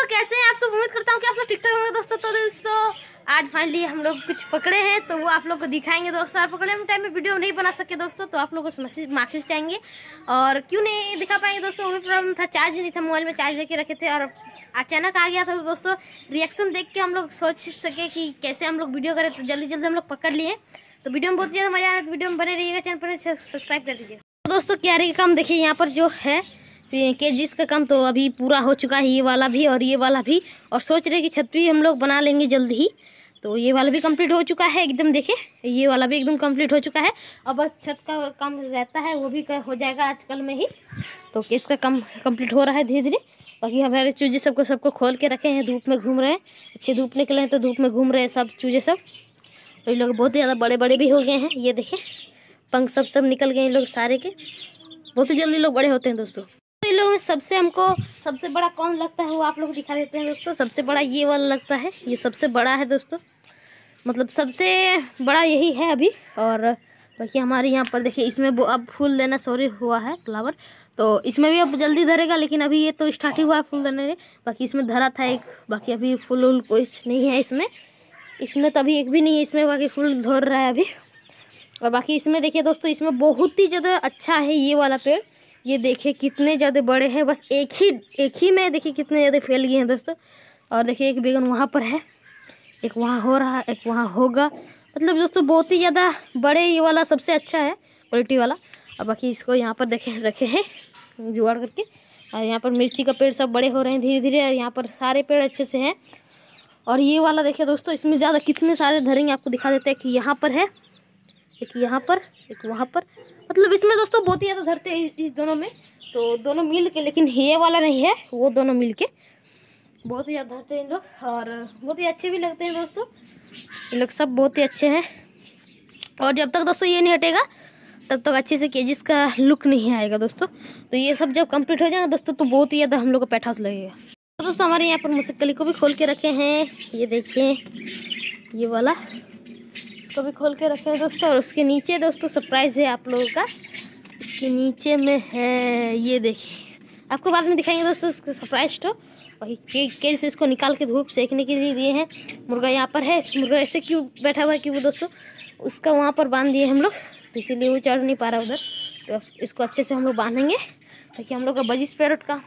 दोस्तों कैसे हैं आप सब। उम्मीद करता हूँ कि आप सब ठीक ठाक होंगे दोस्तों। तो दोस्तों आज फाइनली हम लोग कुछ पकड़े हैं तो वो आप लोग को दिखाएंगे दोस्तों। और पकड़े में टाइम में वीडियो नहीं बना सके दोस्तों तो आप लोगों को माफी चाहेंगे। और क्यों नहीं दिखा पाएंगे दोस्तों, वो भी प्रॉब्लम था, चार्ज भी नहीं था, मोबाइल में चार्ज लेके रखे थे और अचानक आ गया था। तो दोस्तों रिएक्शन देख के हम लोग सोच सके कि कैसे हम लोग वीडियो करें, तो जल्दी जल्दी हम लोग पकड़ लिए। तो वीडियो में बहुत ज़्यादा मजा आया, तो वीडियो में बने रहिएगा, चैनल पर सब्सक्राइब कर दीजिए। तो दोस्तों क्यारी का काम देखिए, यहाँ पर जो है केजीस का काम तो अभी पूरा हो चुका है, ये वाला भी और ये वाला भी। और सोच रहे कि छत भी हम लोग बना लेंगे जल्द ही। तो ये वाला भी कंप्लीट हो चुका है एकदम, देखिए ये वाला भी एकदम कंप्लीट हो चुका है। अब बस छत का काम रहता है, वो भी हो जाएगा आजकल में ही। तो केस का काम कंप्लीट हो रहा है धीरे धीरे। बाकी हमारे चूजे सबको खोल के रखे हैं, धूप में घूम रहे हैं, अच्छे धूप निकले हैं तो धूप में घूम रहे हैं सब चूजे सब। और ये लोग बहुत ज़्यादा बड़े बड़े भी हो गए हैं, ये देखिए पंख सब निकल गए इन लोग सारे के। बहुत ही जल्दी लोग बड़े होते हैं दोस्तों। तो इन लोगों में हमको सबसे बड़ा कौन लगता है वो आप लोग दिखा देते हैं दोस्तों। सबसे बड़ा ये वाला लगता है, ये सबसे बड़ा है दोस्तों, मतलब सबसे बड़ा यही है अभी। और बाकी हमारे यहाँ पर देखिए इसमें वो अब फूल देना सॉरी हुआ है फ्लावर, तो इसमें भी अब जल्दी धरेगा। लेकिन अभी ये तो स्टार्ट ही हुआ है फूल देने में, बाकी इसमें धरा था एक, बाकी अभी फूल वूल कुछ नहीं है इसमें तो अभी एक भी नहीं है इसमें, बाकी फूल धर रहा है अभी। और बाकी इसमें देखिए दोस्तों, इसमें बहुत ही ज़्यादा अच्छा है ये वाला पेड़। ये देखिए कितने ज़्यादा बड़े हैं, बस एक ही में देखिए कितने ज़्यादा फैल गए हैं दोस्तों। और देखिए एक बैगन वहाँ पर है, एक वहाँ हो रहा है, एक वहाँ होगा। मतलब दोस्तों बहुत ही ज़्यादा बड़े, ये वाला सबसे अच्छा है क्वालिटी वाला। और बाकी इसको यहाँ पर देखें रखे हैं जुगाड़ करके। और यहाँ पर मिर्ची का पेड़ सब बड़े हो रहे हैं धीरे धीरे, और यहाँ पर सारे पेड़ अच्छे से हैं। और ये वाला देखिए दोस्तों, इसमें ज़्यादा कितने सारे धरेंगे आपको दिखा देते हैं कि यहाँ पर है, एक यहाँ पर, एक वहाँ पर। मतलब इसमें दोस्तों बहुत ही ज़्यादा धरते हैं इस दोनों में, तो दोनों मिल के। लेकिन ये वाला नहीं है, वो दोनों मिल के बहुत ही ज़्यादा धरते हैं इन लोग। और बहुत ही अच्छे भी लगते हैं दोस्तों, ये लोग सब बहुत ही अच्छे हैं। और जब तक दोस्तों ये नहीं हटेगा तब तक अच्छे से केजीस का लुक नहीं आएगा दोस्तों। तो ये सब जब कंप्लीट हो जाएगा दोस्तों तो बहुत ही ज़्यादा हम लोग को पैठास लगेगा। तो दोस्तों हमारे यहाँ पर मुसक्कली को भी खोल के रखे हैं, ये देखिए ये वाला को भी खोल के रखे हैं दोस्तों। और उसके नीचे दोस्तों सरप्राइज़ है आप लोगों का, इसके नीचे में है, ये देखिए आपको बाद में दिखाएंगे दोस्तों उसको सरप्राइज। तो वही केज से इसको निकाल के धूप सेकने के लिए दिए हैं। मुर्गा यहाँ पर है, मुर्गा ऐसे क्यों बैठा हुआ है कि वो दोस्तों उसका वहाँ पर बांध दिए हम लोग, तो इसीलिए वो चढ़ नहीं पा रहा उधर। तो इसको अच्छे से हम लोग बांधेंगे ताकि हम लोग का बजिस पैरट का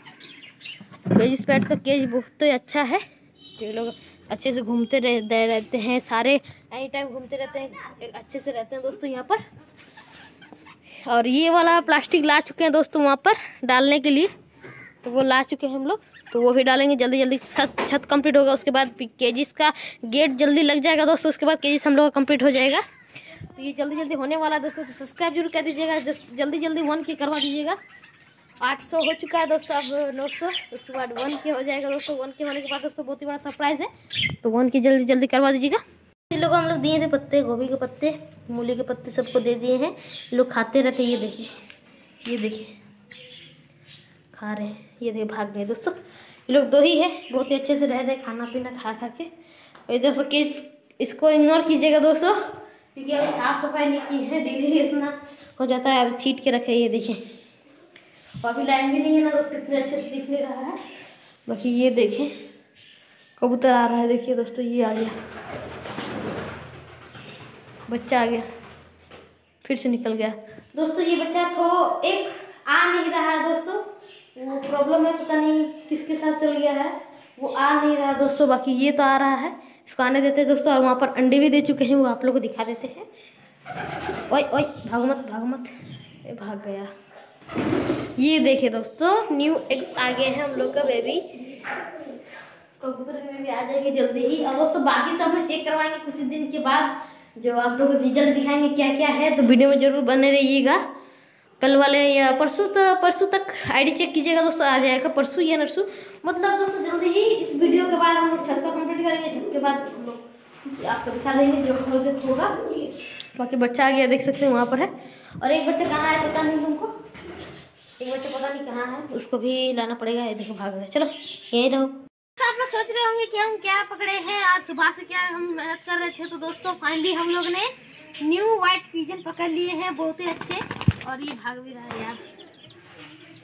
केज बहुत ही अच्छा है। तो ये लोग अच्छे से घूमते रहते हैं, सारे एनी टाइम घूमते रहते हैं, अच्छे से रहते हैं दोस्तों यहाँ पर। और ये वाला प्लास्टिक ला चुके हैं दोस्तों वहाँ पर डालने के लिए, तो वो ला चुके हैं हम लोग, तो वो भी डालेंगे जल्दी जल्दी। छत कंप्लीट होगा उसके बाद केजीस का गेट जल्दी लग जाएगा दोस्तों, उसके बाद केजीस हम लोग का कंप्लीट हो जाएगा। तो ये जल्दी जल्दी होने वाला है दोस्तों, तो सब्सक्राइब जरूर कर दीजिएगा, जल्दी 1 के करवा दीजिएगा। 800 हो चुका है दोस्तों, अब 900, उसके बाद 1 के हो जाएगा दोस्तों। 1 के होने के बाद दोस्तों बहुत ही बड़ा सरप्राइज़ है, तो 1 की जल्दी जल्दी करवा दीजिएगा। इन लोगों को हम लोग दिए थे पत्ते, गोभी के पत्ते, मूली के पत्ते सबको दे दिए हैं। लोग खाते रहते, ये देखिए खा रहे हैं, ये देखिए भाग गए दोस्तों। ये लोग 2 ही है, बहुत ही अच्छे से रह रहे खाना पीना खा के। और दोस्तों इसको इग्नोर कीजिएगा दोस्तों, क्योंकि अभी साफ़ सफाई नहीं की है, डेली इतना हो जाता है। अब छीट के रखे, ये देखिए। और अभी लाइन भी नहीं है ना दोस्तों, इतने अच्छे से दिख नहीं रहा है। बाकी ये देखें कबूतर आ रहा है, देखिए दोस्तों ये आ गया, बच्चा आ गया, फिर से निकल गया दोस्तों। ये बच्चा तो एक आ नहीं रहा है दोस्तों, वो प्रॉब्लम है, पता नहीं किसके साथ चल गया है, वो आ नहीं रहा दोस्तों। बाकी ये तो आ रहा है, इसको आने देते हैं दोस्तों। और वहाँ पर अंडे भी दे चुके हैं, वो आप लोग को दिखा देते हैं। ओए भाग मत, ये भाग गया। ये देखिए दोस्तों न्यू एग्स आ गए हैं हम लोग का बेबी, कबूतर के बेबी आ जाएंगे जल्दी ही। और दोस्तों बाकी सब में चेक करवाएंगे कुछ दिन के बाद, जो आप लोग को रिजल्ट दिखाएंगे क्या क्या है। तो वीडियो में जरूर बने रहिएगा। कल वाले या परसों तक आईडी चेक कीजिएगा दोस्तों, आ जाएगा परसों या नरसों। मतलब दोस्तों जल्दी ही इस वीडियो के बाद हम लोग छत का कंप्लीट करेंगे, छत के बाद हम लोग आपको दिखा देंगे जो होगा। बाकी बच्चा आ गया, देख सकते हैं वहाँ पर है। और एक बच्चा कहाँ है पता नहीं हमको, एक बच्चा पता नहीं कहाँ है, उसको भी लाना पड़ेगा। ये देखो भाग रहा है, चलो यहीं रहो। तो आप लोग सोच रहे होंगे कि हम क्या पकड़े हैं, आज सुबह से क्या हम मेहनत कर रहे थे। तो दोस्तों फाइनली हम लोग ने न्यू व्हाइट पिजन पकड़ लिए हैं, बहुत ही अच्छे। और ये भाग भी रहा है यार,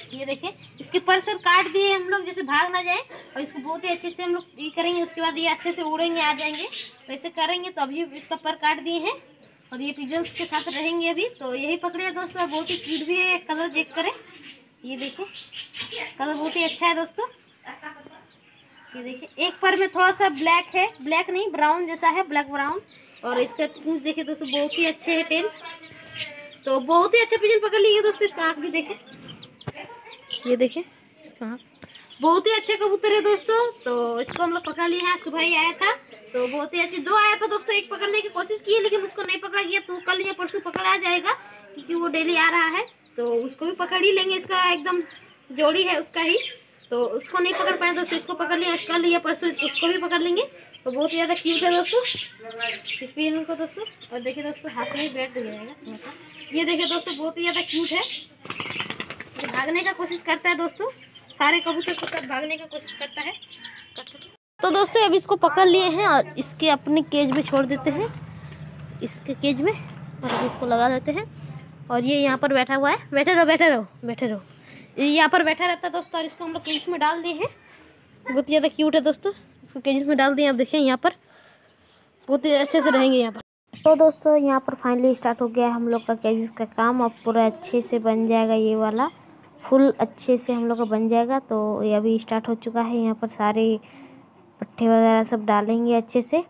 ये देखिए, इसके पर सर काट दिए हम लोग, जैसे भाग ना जाए, और इसको बहुत ही अच्छे से हम लोग ये करेंगे। उसके बाद ये अच्छे से उड़ेंगे, आ जाएंगे। तो ऐसे करेंगे। तो अभी इसका पर काट दिए हैं और ये पिजन्स के साथ रहेंगे अभी। तो यही पकड़े हैं दोस्तों, बहुत ही क्यूट भी है। कलर चेक करें, ये देखिए कलर बहुत ही अच्छा है दोस्तों। ये देखिए, एक पर में थोड़ा सा ब्लैक है, ब्लैक नहीं ब्राउन जैसा है, ब्लैक ब्राउन। और इसका पूंछ देखिए दोस्तों, बहुत ही अच्छे है टेल। तो बहुत ही अच्छा पिजन पकड़ लीजिए दोस्तों। इसका आँख भी देखें, ये देखें इसका आँख, बहुत ही अच्छे कबूतर है दोस्तों। तो इसको हम लोग पकड़ लिए हैं, सुबह ही आया था। तो बहुत ही अच्छे, 2 आया था दोस्तों, एक पकड़ने की कोशिश की लेकिन उसको नहीं पकड़ा गया। तो कल या परसों पकड़ आ जाएगा, क्योंकि वो डेली आ रहा है। तो उसको भी पकड़ ही लेंगे, इसका एकदम जोड़ी है उसका ही। तो उसको नहीं पकड़ पाए दोस्तों, इसको पकड़ लिया, कल या परसों उसको भी पकड़ लेंगे। तो बहुत ही ज़्यादा क्यूट है दोस्तों इस पिजन को दोस्तों। और देखिए दोस्तों, हाथ में ही बैठ जाएगा। ये देखिए दोस्तों, बहुत ही ज़्यादा क्यूट है। ये भागने का कोशिश करता है दोस्तों, सारे कबूतर के साथ भागने का कोशिश करता है। तो दोस्तों अब इसको पकड़ लिए हैं और इसके अपने केज में छोड़ देते हैं, इसके केज में, और इसको लगा देते हैं। और ये यहाँ पर बैठा हुआ है, बैठे रहो बैठे रहो बैठे रहो, यहाँ पर बैठा रहता है दोस्तों। और इसको हम लोग केज में डाल दिए हैं, बहुत ही ज़्यादा क्यूट है दोस्तों। इसको केज में डाल दिए, अब देखिए यहाँ पर बहुत ही अच्छे से रहेंगे यहाँ पर। तो दोस्तों यहाँ पर फाइनली स्टार्ट हो गया है हम लोग का केजेस का काम। अब पूरा अच्छे से बन जाएगा, ये वाला फुल अच्छे से हम लोग का बन जाएगा। तो ये अभी स्टार्ट हो चुका है, यहाँ पर सारे पट्टे वगैरह सब डालेंगे अच्छे से।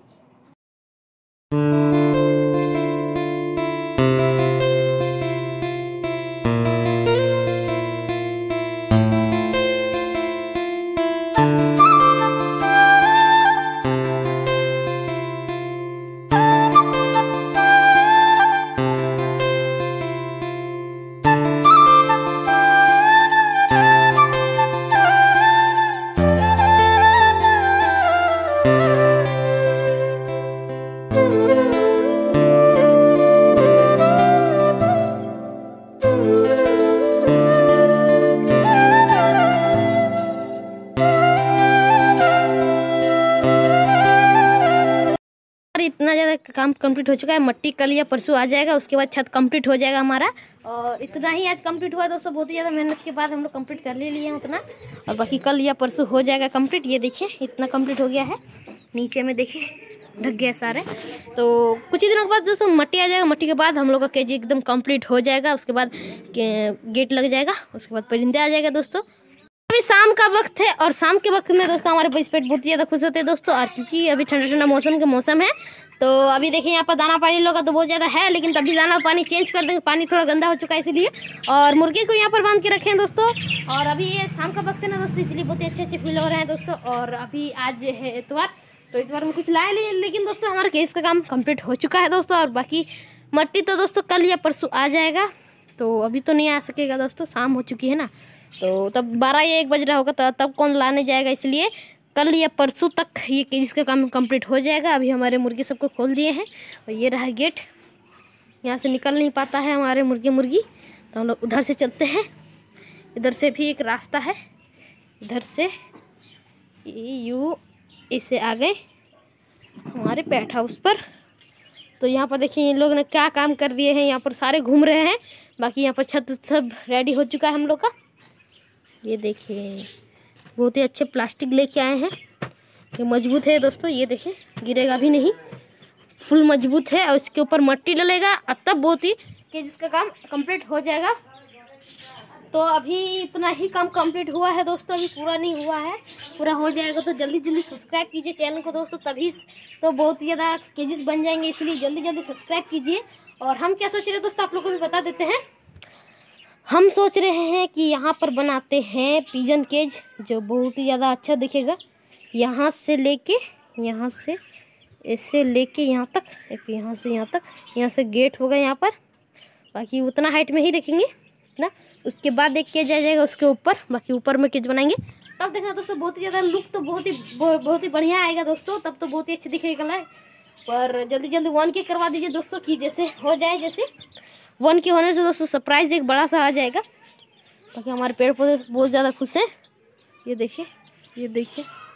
इतना ज़्यादा काम कंप्लीट हो चुका है। मट्टी कल या परसों आ जाएगा, उसके बाद छत कंप्लीट हो जाएगा हमारा। और इतना ही आज कंप्लीट हुआ दोस्तों, बहुत ही ज़्यादा मेहनत के बाद हम लोग कंप्लीट कर ले लिए हैं उतना। और बाकी कल या परसों हो जाएगा कंप्लीट। ये देखिए इतना कंप्लीट हो गया है, नीचे में देखिए ढक गया सारे। तो कुछ ही दिनों के बाद दोस्तों मट्टी आ जाएगा, मट्टी के बाद हम लोग का केजी एकदम कंप्लीट हो जाएगा। उसके बाद गेट लग जाएगा, उसके बाद परिंदे आ जाएगा दोस्तों। अभी शाम का वक्त है और शाम के वक्त में दोस्तों हमारे बच्चे पेट बहुत ज़्यादा खुश होते हैं दोस्तों। और क्योंकि अभी ठंडा ठंडा मौसम है, तो अभी देखिए यहाँ पर दाना पानी लोग का तो बहुत ज़्यादा है, लेकिन तभी दाना पानी चेंज कर देंगे, पानी थोड़ा गंदा हो चुका है इसीलिए। और मुर्गे को यहाँ पर बांध के रखे हैं दोस्तों। और अभी ये शाम का वक्त है ना दोस्तों, इसलिए बहुत ही अच्छे फील हो रहे हैं दोस्तों। और अभी आज है इतवार, तो इतवार में कुछ लाए नहीं, लेकिन दोस्तों हमारा केस का काम कंप्लीट हो चुका है दोस्तों। और बाकी मट्टी तो दोस्तों कल या परसों आ जाएगा, तो अभी तो नहीं आ सकेगा दोस्तों, शाम हो चुकी है ना। तो तब 12 या 1 बज रहा होगा, तो तब कौन लाने जाएगा, इसलिए कल या परसों तक ये केज का काम कंप्लीट हो जाएगा। अभी हमारे मुर्गी सबको खोल दिए हैं और ये रहा गेट, यहाँ से निकल नहीं पाता है हमारे मुर्गी। तो हम लोग उधर से चलते हैं, इधर से भी एक रास्ता है, इधर से यूँ इसे आ गए हमारे पेट हाउस पर। तो यहाँ पर देखिए इन लोग ने क्या काम कर दिए हैं, यहाँ पर सारे घूम रहे हैं। बाकी यहाँ पर छत सब रेडी हो चुका है हम लोग का। ये देखिए बहुत ही अच्छे प्लास्टिक लेके आए हैं, ये मजबूत है दोस्तों, ये देखिए गिरेगा भी नहीं, फुल मजबूत है। और इसके ऊपर मट्टी डलेगा, तब बहुत ही कि जिसका काम कंप्लीट हो जाएगा। तो अभी इतना ही काम कंप्लीट हुआ है दोस्तों, अभी पूरा नहीं हुआ है। पूरा हो जाएगा तो जल्दी जल्दी सब्सक्राइब कीजिए चैनल को दोस्तों, तभी तो बहुत ज़्यादा केजेस बन जाएंगे, इसलिए जल्दी जल्दी सब्सक्राइब कीजिए। और हम क्या सोच रहे हैं दोस्तों, आप लोग को भी बता देते हैं। हम सोच रहे हैं कि यहाँ पर बनाते हैं पिजन केज, जो बहुत ही ज़्यादा अच्छा दिखेगा। यहाँ से लेके यहाँ से ऐसे लेके यहाँ तक, एक यहाँ से यहाँ तक, यहाँ से गेट होगा यहाँ पर। बाकी उतना हाइट में ही रखेंगे ना, उसके बाद एक केज आ जाएगा उसके ऊपर, बाकी ऊपर में केज बनाएंगे। तब देखना दोस्तों बहुत ही ज़्यादा लुक तो बहुत ही बढ़िया आएगा दोस्तों, तब तो बहुत ही अच्छी दिखेगा। पर जल्दी जल्दी 1K करवा दीजिए दोस्तों, कि जैसे हो जाए, जैसे 1K होने से दोस्तों सरप्राइज एक बड़ा सा आ जाएगा। ताकि हमारे पेड़ पौधे बहुत ज़्यादा खुश हैं। ये देखिए, ये देखिए।